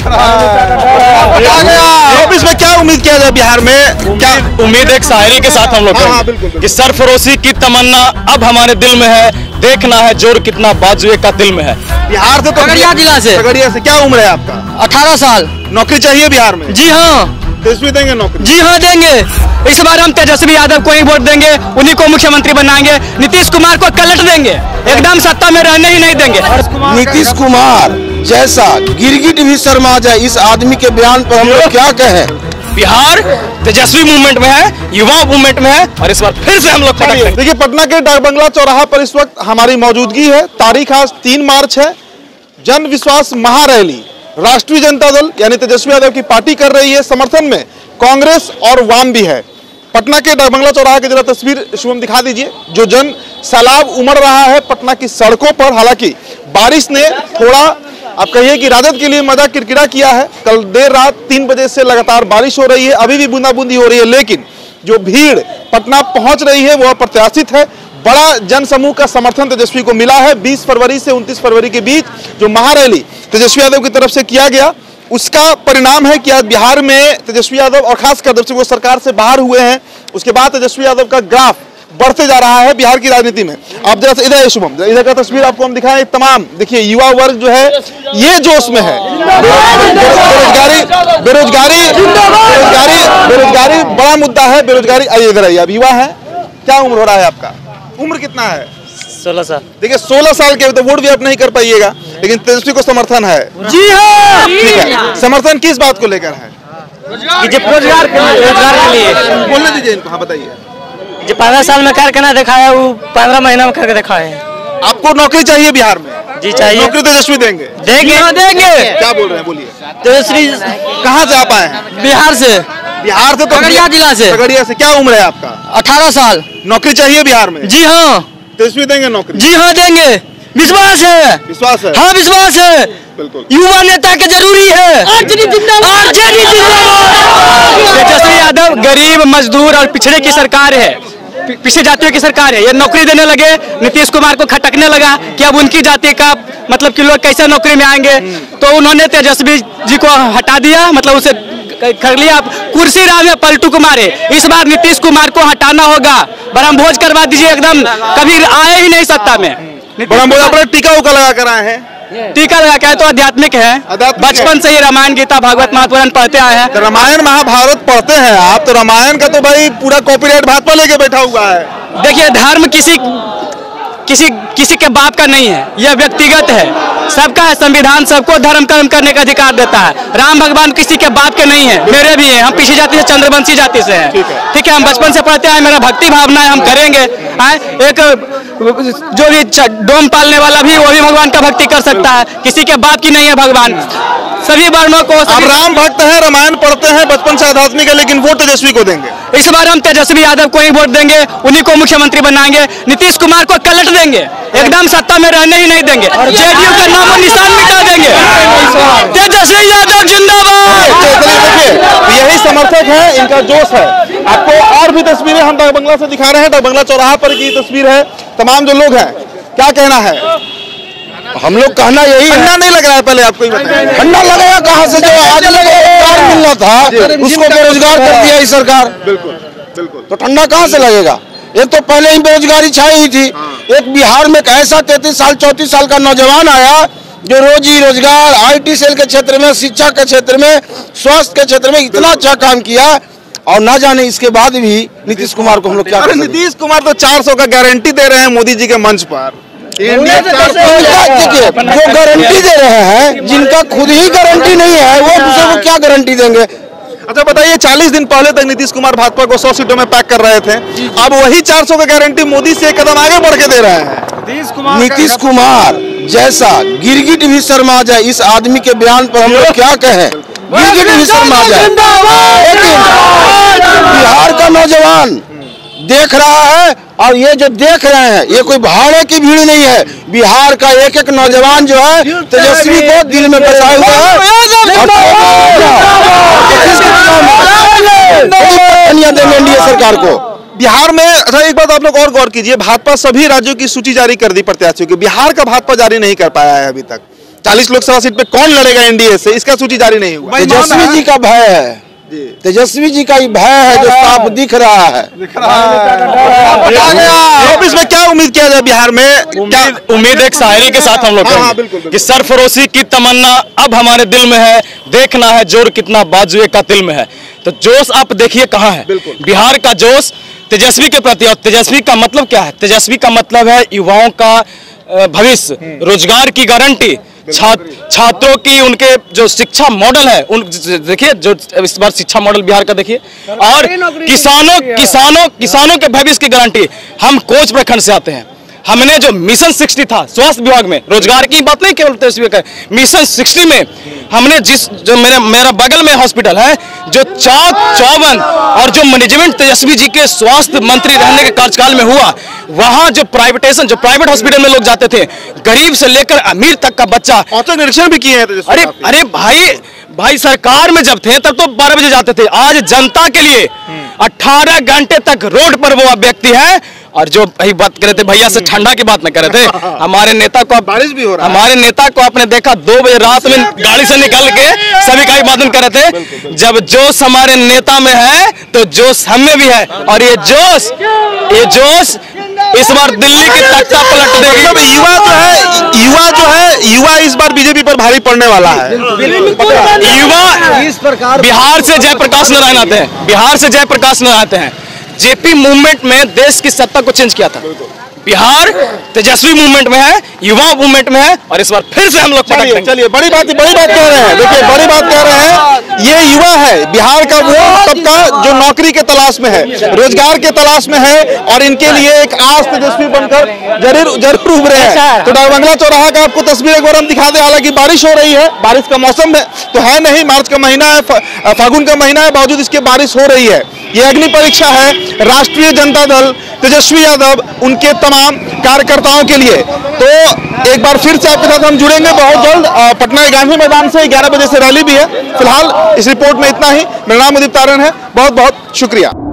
इसमें क्या उम्मीद किया जाए बिहार में? क्या उम्मीद एक शायरी के साथ हम लोग कि सरफरोशी की तमन्ना अब हमारे दिल में है, देखना है जोर कितना बाजुए का दिल में है। बिहार से तो खगड़िया जिला से। खगड़िया से। क्या उम्र है आपका? 18 साल। नौकरी चाहिए बिहार में? जी हाँ। तेजस्वी देंगे नौकरी? जी हाँ देंगे। इस बार हम तेजस्वी यादव को ही वोट देंगे, उन्हीं को मुख्यमंत्री बनाएंगे। नीतीश कुमार को कलट देंगे, एकदम सत्ता में रहने ही नहीं देंगे। नीतीश कुमार जैसा गिरगिट भी शर्मा जाए इस आदमी के बयान पर हम लोग क्या कहें। बिहार तेजस्वी मूवमेंट में है, युवा मूवमेंट में है और इस बार फिर से हम लोग देखिए पटना के डाक बंगला चौराहा पर इस वक्त हमारी मौजूदगी है। तारीख आज 3 मार्च है। जन विश्वास महारैली राष्ट्रीय जनता दल यानी तेजस्वी यादव की पार्टी कर रही है। समर्थन में कांग्रेस और वाम भी है। पटना के डाक बंगला चौराहा की जरा तस्वीर शुभम दिखा दीजिए। जो जन सैलाब उमड़ रहा है पटना की सड़कों पर। हालांकि बारिश ने थोड़ा आप कहिए कि राजद के लिए मजा किरकिरा किया है। कल देर रात 3 बजे से लगातार बारिश हो रही है, अभी भी बूंदाबूंदी हो रही है, लेकिन जो भीड़ पटना पहुंच रही है वह अप्रत्याशित है। बड़ा जनसमूह का समर्थन तेजस्वी को मिला है। 20 फरवरी से 29 फरवरी के बीच जो महारैली तेजस्वी यादव की तरफ से किया गया उसका परिणाम है कि आज बिहार में तेजस्वी यादव और खासकर जब से वो सरकार से बाहर हुए हैं उसके बाद तेजस्वी यादव का ग्राफ बढ़ते जा रहा है बिहार की राजनीति में। आप जरा इधर है शुभम, इधर का तस्वीर आपको हम दिखाएं। तमाम देखिए युवा वर्ग जो है ये जोश में है। बेरोजगारी बड़ा मुद्दा है। बेरोजगारी आइए इधर आइए। अब युवा है, क्या उम्र हो रहा है आपका? उम्र कितना है? 16 साल। देखिए 16 साल के तो वोट भी आप नहीं कर पाइएगा, लेकिन तेजस्वी को समर्थन है। जी हाँ। ठीक है, समर्थन किस बात को लेकर है? रोजगार के लिए। बोलने दीजिए इनको। हाँ बताइए। जो 15 साल में करके ना दिखाया वो 15 महीना में करके दिखाए। आपको नौकरी चाहिए बिहार में? जी चाहिए। नौकरी तेजस्वी देंगे? देंगे क्या बोल रहे हैं बोलिए। तेजस्वी कहाँ से आप आए हैं? बिहार से। बिहार से तो खगड़िया जिला से। खगड़िया से। क्या उम्र है आपका? 18 साल। नौकरी चाहिए बिहार में? जी हाँ। तेजस्वी देंगे नौकरी? जी हाँ देंगे। विश्वास है। विश्वास है? हाँ विश्वास है। बिल्कुल। युवा नेता के जरूरी है। तेजस्वी यादव गरीब मजदूर और पिछड़े की सरकार है, पिछड़ी जातियों की सरकार है। ये नौकरी देने लगे, नीतीश कुमार को खटकने लगा कि अब उनकी जाति का मतलब कि लोग कैसे नौकरी में आएंगे, तो उन्होंने तेजस्वी जी को हटा दिया, मतलब उसे कर लिया। कुर्सी राह में पलटू कुमार है। इस बार नीतीश कुमार को हटाना होगा। ब्रह्मभोज करवा दीजिए, एकदम कभी आए ही नहीं सत्ता में। ब्रह्मभोज अपना टीका उका लगा कर आए हैं। टीका लगा के तो आध्यात्मिक है। बचपन से ही रामायण गीता भागवत महापुराण पढ़ते आए हैं। तो रामायण महाभारत पढ़ते हैं आप, तो रामायण का तो भाई पूरा कॉपीराइट भाजपा लेके बैठा हुआ है। देखिए धर्म किसी के बाप का नहीं है, यह व्यक्तिगत है। सबका है संविधान, सबको धर्म कर्म करने का अधिकार देता है। राम भगवान किसी के बाप के नहीं है, मेरे भी हैं। हम पिछड़ी जाति से चंद्रवंशी जाति से हैं। ठीक है, हम बचपन से पढ़ते हैं, मेरा भक्ति भावना है, हम करेंगे। एक जो भी डोम पालने वाला भी वो भी भगवान का भक्ति कर सकता है, किसी के बाप की नहीं है भगवान। सभी वर्णों को आप राम भक्त हैं, रामायण पढ़ते हैं, बचपन से आध्यात्मिक है, लेकिन वोट तेजस्वी को देंगे। इस बार हम तेजस्वी यादव को ही वोट देंगे, उन्हीं को मुख्यमंत्री बनाएंगे। नीतीश कुमार को कलट देंगे, एकदम सत्ता में रहने ही नहीं देंगे। जेडीयू का नाम और निशान मिटा देंगे। तेजस्वी यादव जिंदाबाद। देखिए यही समर्थक है, इनका जोश है। आपको और भी तस्वीरें हम डाक बंगला से दिखा रहे हैं। डाक बंगला चौराहा पर की तस्वीर है। तमाम जो लोग हैं, क्या कहना है? हम लोग कहना यही ठंडा नहीं लग रहा है? पहले आपको ही बताएं। ठंडा लगेगा कहाँ से? जो आदमी को रोजगार मिलना था उसको बेरोजगार कर दिया इस सरकार। बिल्कुल बिल्कुल। तो ठंडा कहाँ से लगेगा? एक तो पहले ही बेरोजगारी छाई हुई थी। एक बिहार में एक ऐसा 33 साल 34 साल का नौजवान आया जो रोजी रोजगार IT सेल के क्षेत्र में, शिक्षा के क्षेत्र में, स्वास्थ्य के क्षेत्र में इतना अच्छा काम किया। और ना जाने इसके बाद भी नीतीश कुमार को हम लोग क्या करें? नीतीश कुमार तो 400 का गारंटी दे रहे हैं मोदी जी के मंच पर। देखिए जो गारंटी दे रहे हैं, जिनका खुद ही गारंटी नहीं है वो दूसरे को क्या गारंटी देंगे? अच्छा बताइए, 40 दिन पहले तक नीतीश कुमार भाजपा को 100 सीटों में पैक कर रहे थे, अब वही 400 का गारंटी मोदी से एक कदम आगे बढ़ के दे रहे हैं। नीतीश कुमार जैसा गिरगिट भी शर्मा जाए इस आदमी के बयान पर हम लोग क्या कहें? गिरगिट भी शर्मा जाए। लेकिन बिहार का नौजवान देख रहा है, और ये जो देख रहे हैं ये कोई भाड़े की भीड़ नहीं है। बिहार का एक एक नौजवान जो है तेजस्वी को दिल में बसाए हुए है। एनडीए सरकार को बिहार में। अच्छा एक बात आप लोग और गौर कीजिए, भाजपा सभी राज्यों की सूची जारी कर दी प्रत्याशियों की, बिहार का भाजपा जारी नहीं कर पाया है अभी तक। 40 लोकसभा सीट पे कौन लड़ेगा एनडीए से, इसका सूची जारी नहीं हुआ। तेजस्वी जी का भय है, तेजस्वी जी का ही भय है जो साफ दिख रहा है। इसमें क्या उम्मीद किया जाए बिहार में? उम्मीद एक शायरी के साथ हम लोग करेंगे कि सरफरोशी की तमन्ना अब हमारे दिल में है, देखना है जोर कितना बाजुए का दिल में है। तो जोश आप देखिए कहाँ है, बिहार का जोश तेजस्वी के प्रति। और तेजस्वी का मतलब क्या है? तेजस्वी का मतलब है युवाओं का भविष्य, रोजगार की गारंटी, छात्रों की, उनके जो शिक्षा मॉडल है उन देखिए, जो इस बार शिक्षा मॉडल बिहार का देखिए, और किसानों के भविष्य की गारंटी। हम कोच प्रखंड से आते हैं, हमने जो मिशन 60 था स्वास्थ्य विभाग में, रोजगार की बात नहीं केवल तेजस्वी का, मिशन 60 में हमने जो मेरा बगल में हॉस्पिटल है, जो चाक चौबंद और जो मैनेजमेंट तेजस्वी जी के स्वास्थ्य मंत्री रहने के कार्यकाल में हुआ, वहां जो प्राइवेटेशन, जो प्राइवेट हॉस्पिटल में लोग जाते थे, गरीब से लेकर अमीर तक का बच्चा, औचक निरीक्षण भी किए हैं तेजस्वी। अरे भाई सरकार में जब थे तब तो 12 बजे जाते थे, आज जनता के लिए 18 घंटे तक रोड पर वो व्यक्ति है। और जो भाई बात कर रहे थे, भैया से ठंडा की बात न कर रहे थे, हमारे नेता को, बारिश भी हो रहा है, हमारे नेता को आपने देखा 2 बजे रात में गाड़ी से निकल के सभी का अभिवादन कर रहे थे। जब जोश हमारे नेता में है तो जोश हम में भी है, और ये जोश इस बार दिल्ली की तख्ता पलट देगी। युवा इस बार बीजेपी पर भारी पड़ने वाला है। युवा इस प्रकार बिहार से जयप्रकाश नारायण आते हैं, बिहार से जयप्रकाश नारायण आते हैं। जेपी मूवमेंट में देश की सत्ता को चेंज किया था, बिहार तेजस्वी मूवमेंट में है, युवा मूवमेंट में है, और इस बार फिर से हम लोग चलिए बड़ी बात कह रहे हैं। देखिए बड़ी बात कह रहे हैं, ये युवा है, बिहार का वो तबका जो नौकरी के तलाश में है, रोजगार के तलाश में है, और इनके लिए एक आज तेजस्वी बनकर जरूर उभरे हैं। तो डाकबंगला चौराहा का आपको तस्वीर एक बार हम दिखा दें। हालांकि बारिश हो रही है, बारिश का मौसम है तो है नहीं, मार्च का महीना है, फागुन का महीना है, बावजूद इसके बारिश हो रही है। ये अग्नि परीक्षा है राष्ट्रीय जनता दल तेजस्वी यादव उनके तमाम कार्यकर्ताओं के लिए। तो एक बार फिर से आपके साथ हम जुड़ेंगे बहुत जल्द। पटना के गांधी मैदान से 11 बजे से रैली भी है। फिलहाल इस रिपोर्ट में इतना ही। मेरा नाम उदित तारण है, बहुत बहुत शुक्रिया।